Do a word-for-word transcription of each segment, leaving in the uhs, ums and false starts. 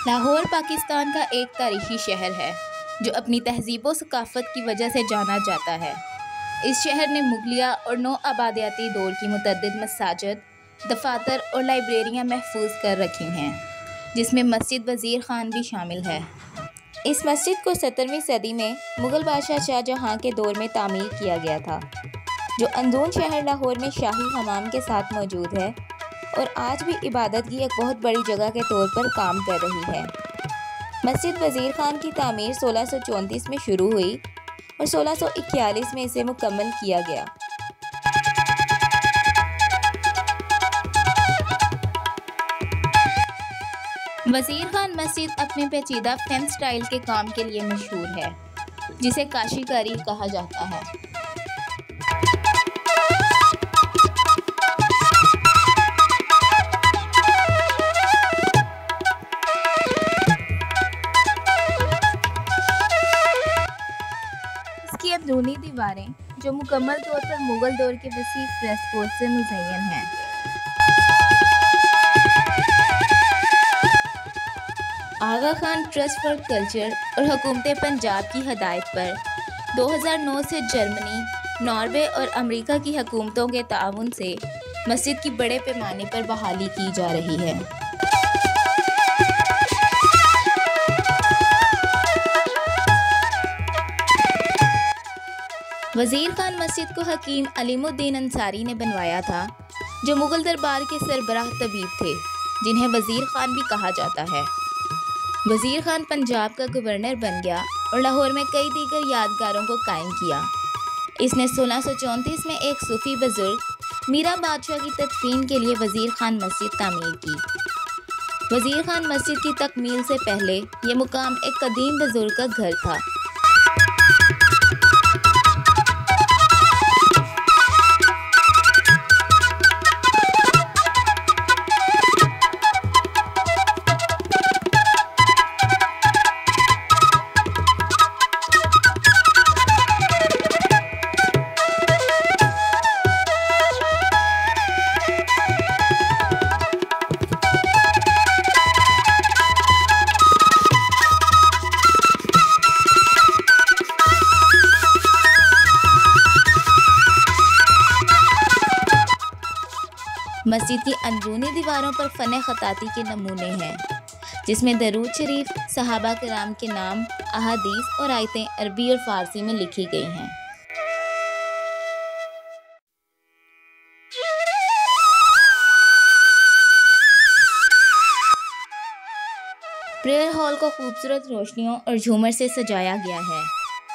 लाहौर पाकिस्तान का एक तारीखी शहर है जो अपनी तहजीब व सकाफ़त की वजह से जाना जाता है। इस शहर ने मुगलिया और नौ आबादियाती दौर की मुतअद्दिद मसाजिद, दफातर और लाइब्रेरियाँ महफूज कर रखी हैं, जिसमें मस्जिद वज़ीर ख़ान भी शामिल है। इस मस्जिद को सत्रहवीं सदी में मुग़ल बादशाह शाहजहाँ के दौर में तामीर किया गया था, जो अंदरून शहर लाहौर में शाही हमाम के साथ मौजूद है और आज भी इबादत की एक बहुत बड़ी जगह के तौर पर काम कर रही है। मस्जिद वज़ीर ख़ान की तामीर सोलह सौ चौंतीस में शुरू हुई और सोलह सौ इक्यालीस में इसे मुकम्मल किया गया। वज़ीर ख़ान मस्जिद अपने पेचीदा फ़ैन स्टाइल के काम के लिए मशहूर है, जिसे काशीकारी कहा जाता है। इसकी अंदरूनी दीवारें, जो मुकम्मल तौर पर मुग़ल दौर के वसी फ्रेस्कों से मुज़य्यन हैं, Aga Khan trust for culture और हुकूमत पंजाब की हदायत पर दो हज़ार नौ से जर्मनी, नॉर्वे और अमेरिका की हुकूमतों के ताउन से मस्जिद की बड़े पैमाने पर बहाली की जा रही है। वज़ीर ख़ान मस्जिद को हकीम अलीमुद्दीन अंसारी ने बनवाया था, जो मुग़ल दरबार के सरबराह तबीब थे, जिन्हें वज़ीर ख़ान भी कहा जाता है। वज़ीर ख़ान पंजाब का गवर्नर बन गया और लाहौर में कई दीगर यादगारों को कायम किया। इसने सोलह सौ चौंतीस में एक सूफ़ी बुज़ुर्ग मीरा बादशाह की तदफीन के लिए वज़ीर ख़ान मस्जिद तामीर की। वज़ीर ख़ान मस्जिद की तकमील से पहले ये मुकाम एक कदीम बुज़ुर्ग का घर था। मस्जिद की अंदरूनी दीवारों पर फ़न ख़ताती के नमूने हैं, जिसमें दरूद शरीफ, सहाबा किराम के नाम, अहादीस और आयतें अरबी और फ़ारसी में लिखी गई हैं। प्रेयर हॉल को खूबसूरत रोशनियों और झूमर से सजाया गया है।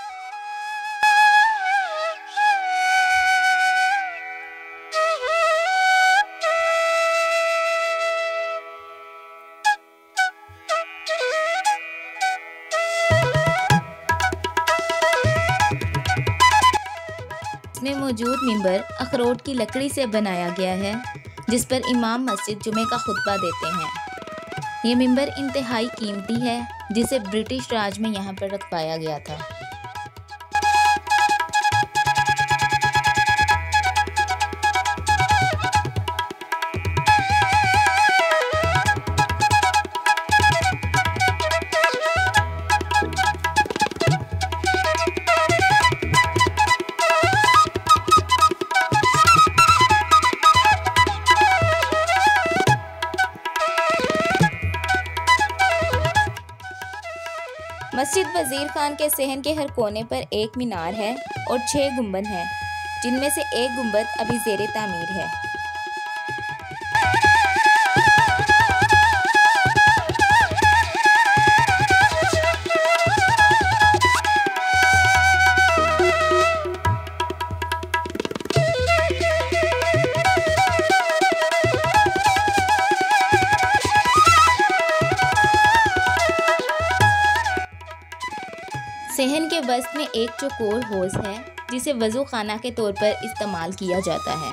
इसमें मौजूद मिंबर अखरोट की लकड़ी से बनाया गया है, जिस पर इमाम मस्जिद जुमे का खुतबा देते हैं। ये मिंबर इंतहाई कीमती है, जिसे ब्रिटिश राज में यहाँ पर रखवाया गया था। मस्जिद वज़ीर ख़ान के सहन के हर कोने पर एक मीनार है और छः गुंबद हैं, जिनमें से एक गुंबद अभी ज़ेरे तामीर है। सहन के वस्त में एक चौकोर हौज़ है, जिसे वज़ू खाना के तौर पर इस्तेमाल किया जाता है।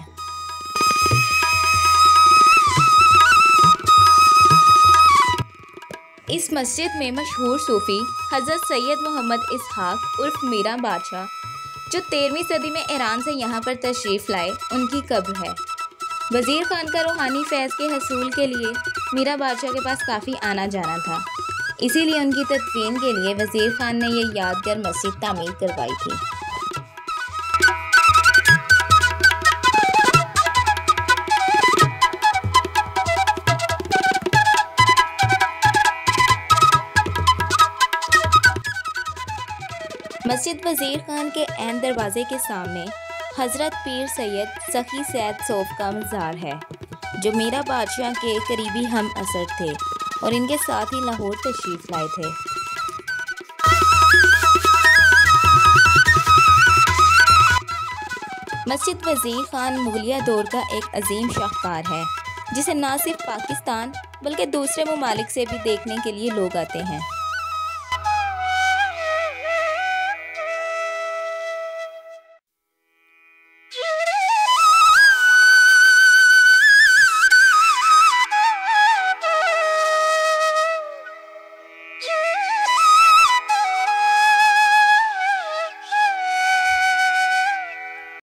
इस मस्जिद में मशहूर सूफ़ी हज़रत सैयद मोहम्मद इसहाक़ उर्फ मीरा बादशाह, जो तेरहवीं सदी में ईरान से यहाँ पर तशरीफ़ लाए, उनकी कब्र है। वज़ीर खान का रूहानी फैज़ के हसूल के लिए मीरा बादशाह के पास काफ़ी आना जाना था, इसीलिए उनकी तदफीन के लिए वज़ीर खान ने यह यादगार मस्जिद तामीर करवाई थी। मस्जिद वज़ीर खान के ऐन दरवाज़े के सामने हज़रत पीर सैयद सखी सैयद सौफ का मज़ार है, जो मीरा बादशाह के करीबी हम असर थे और इनके साथ ही लाहौर तशरीफ़ लाए थे। मस्जिद वज़ीर खान मुगलिया दौर का एक अजीम शाहकार है, जिसे न सिर्फ पाकिस्तान बल्कि दूसरे ममालिक से भी देखने के लिए लोग आते हैं।